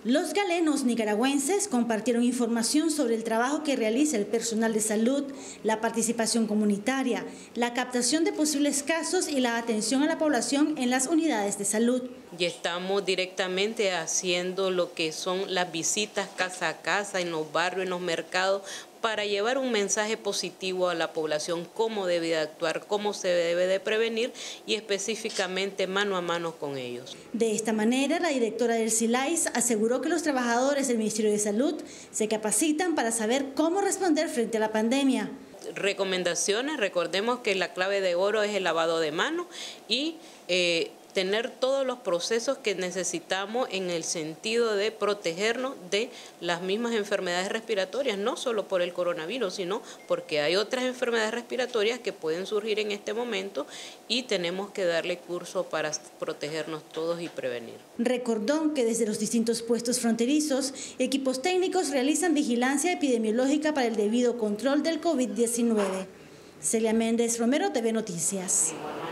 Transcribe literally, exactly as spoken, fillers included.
Los galenos nicaragüenses compartieron información sobre el trabajo que realiza el personal de salud, la participación comunitaria, la captación de posibles casos y la atención a la población en las unidades de salud. Y estamos directamente haciendo lo que son las visitas casa a casa, en los barrios, en los mercados, para llevar un mensaje positivo a la población, cómo debe de actuar, cómo se debe de prevenir y específicamente mano a mano con ellos. De esta manera, la directora del SILAIS aseguró que los trabajadores del Ministerio de Salud se capacitan para saber cómo responder frente a la pandemia. Recomendaciones, recordemos que la clave de oro es el lavado de manos y eh, tener todos los procesos que necesitamos en el sentido de protegernos de las mismas enfermedades respiratorias, no solo por el coronavirus, sino porque hay otras enfermedades respiratorias que pueden surgir en este momento y tenemos que darle curso para protegernos todos y prevenir. Recordó que desde los distintos puestos fronterizos, equipos técnicos realizan vigilancia epidemiológica para el debido control del COVID diecinueve. Celia Méndez Romero, T V Noticias.